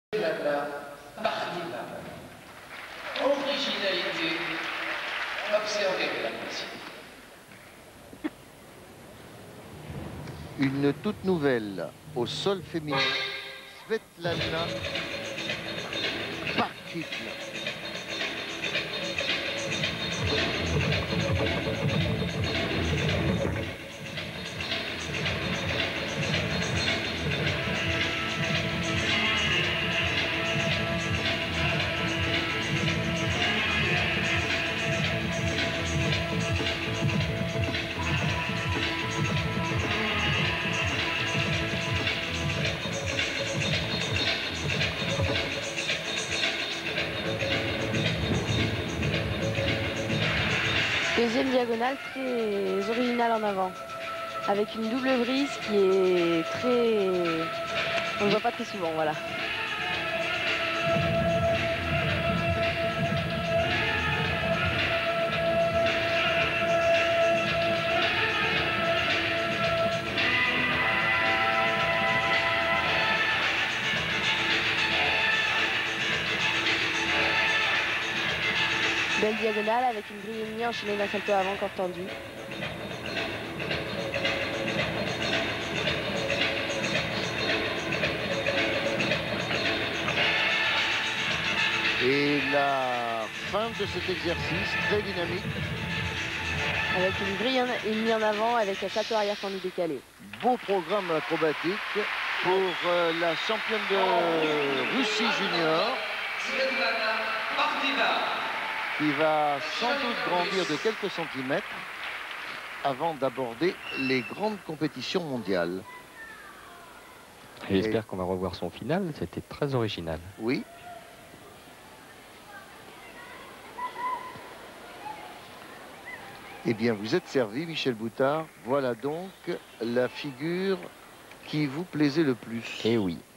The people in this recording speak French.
Partiva. Originalité observée de la musique. Une toute nouvelle au sol féminin, Svetlana Parkivna. Deuxième diagonale très originale en avant, avec une double brise qui est très... On ne voit pas très souvent, voilà. Belle diagonale avec une grille et demie enchaînée d'un salto avant corps tendu. Et la fin de cet exercice très dynamique. Avec une grille et demie en avant avec un salto arrière tendu décalé. Beau programme acrobatique pour la championne de Russie junior. Svetlana Partiva. Qui va sans doute grandir de quelques centimètres avant d'aborder les grandes compétitions mondiales. J'espère qu'on va revoir son final, c'était très original. Oui. Eh bien, vous êtes servi, Michel Boutard. Voilà donc la figure qui vous plaisait le plus. Eh oui.